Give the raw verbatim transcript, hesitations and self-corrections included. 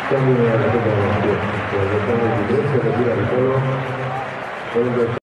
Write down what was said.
Cambio de la Copa de los Pies. Por el estado de Iglesia, retira el polo.